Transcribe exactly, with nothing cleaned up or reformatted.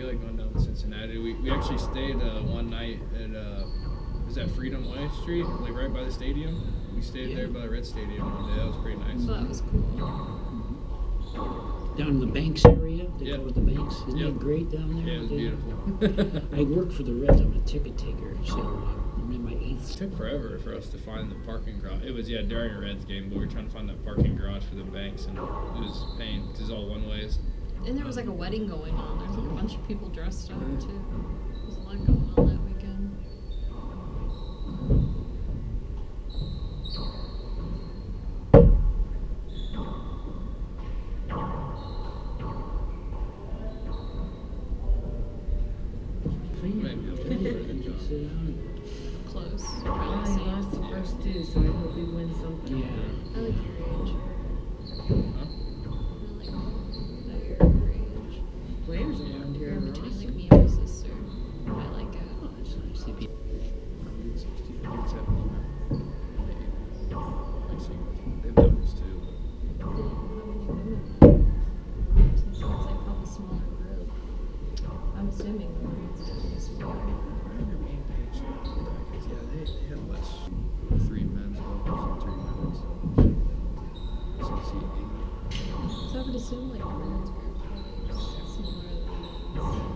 we like going down to Cincinnati. We, we actually stayed uh, one night at uh, was that Freedom Way Street, like right by the stadium. We stayed yeah. there by the Red Stadium one day. That was pretty nice. That was cool. Down in the Banks area, they yep. call it the Banks. Isn't yep. it great down there? Yeah, it was beautiful. I worked for the Reds. I'm a ticket taker, so I'm in my eighth. It took forever for us to find the parking garage. It was, yeah, during a Reds game, but we were trying to find that parking garage for the Banks, and it was a pain because it's all one ways. And there was like a wedding going on. There was like a bunch of people dressed up, too. There was a lot going on that weekend. Close. I lost the first two, so I hope we win something. Yeah. I like your age. Huh? I like that you're your age. Players around here You're in are between awesome. like me and my sister. I like it. Oh, it's nice to be. They have doubles too. Since it's like probably smaller group. I'm assuming the women's is smaller. Yeah, they, they had less. Three men's doubles and three women's. So you see eight. So I would assume like the women's group is smaller than the men's.